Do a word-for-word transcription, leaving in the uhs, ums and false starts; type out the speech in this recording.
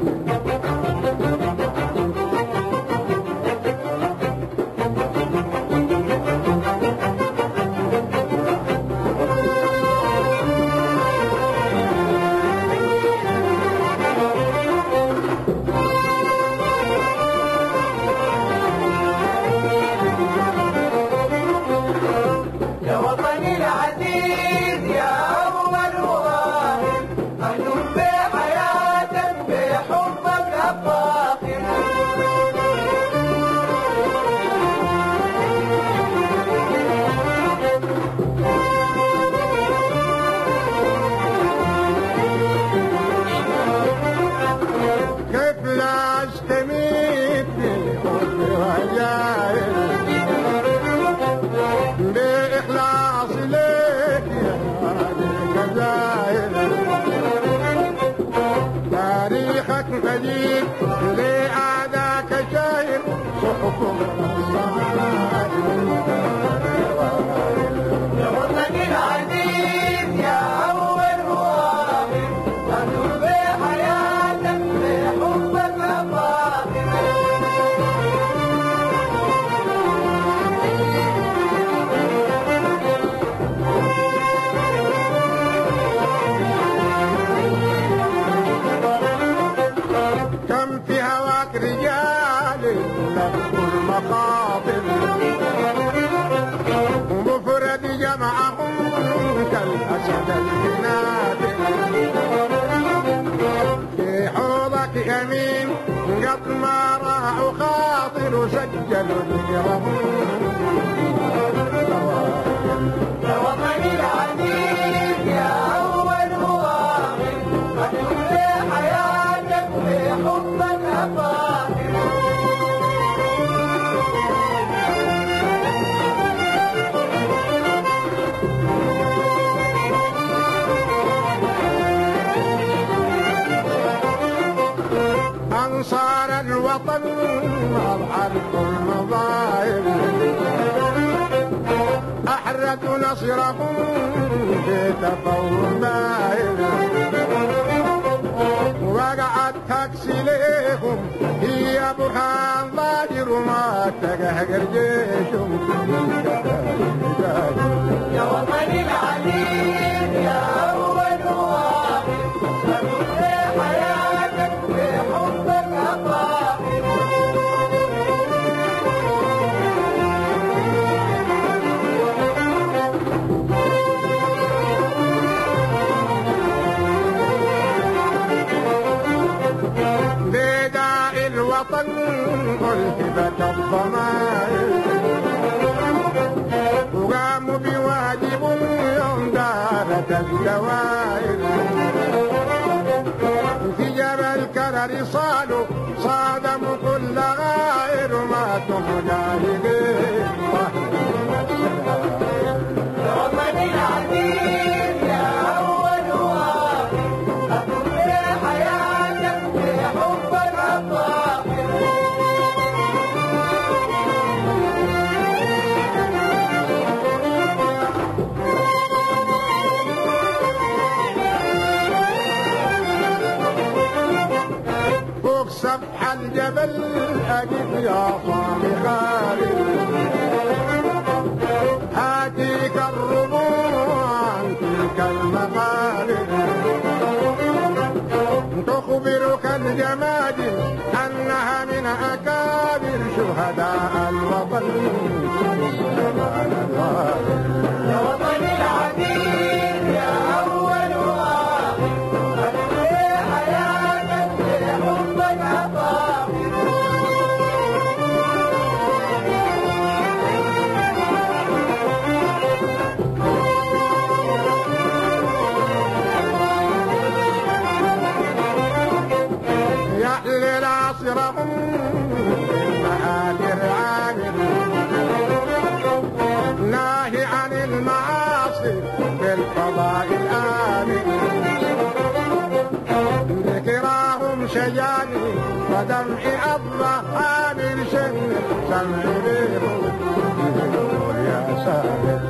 مجيد لأعداك شاير صحف يا وطني العزيز يا أول مواطن أدخل بحياتك بحبك أفاخر كم في هواك رجال نذكر مخاطر ومفرد جمعهم كالأسد الجنادل في حوضك يمين قد ما راح خاطر سجلوا ذكرهم يا وطني العزيز يا أول مواطن أدخل بحياتك بحبك أفاخر أنصار الوطن أضحى المظاهر أحرجوا نصرهم في تفوق باهر وقعت تكسي ليهم هي برهان ظاهر ما تقهقر جيشهم يا وطني العزيز يا أول مواطن أدخل بحياتك بحبك أفاخر بداء الوطن ألهبت الضمائر وقاموا بواجب يوم دارت الدوائر في جبل كرر صالوا صادموا كل غائر ماتوا مجاهدين يا وطني العزيز يا أول مواطن أدخل بحياتك بحبك أفاخر فوق سفح الجبل أجد يا صاحي خالد هاتيك الربوع عن تلك المقالب تخبرك الجماد أنها من أكابر شهداء الوطن يا وطني العزيز يا أول مواطن أدخل بحياتك بحبك أفاخر يحلل عصرهم المهاجر عامر ناهي عن المعاصي بالقضاء الآمن ذكراهم شجاني ودمع الظهار شن سمع بهم يا سامر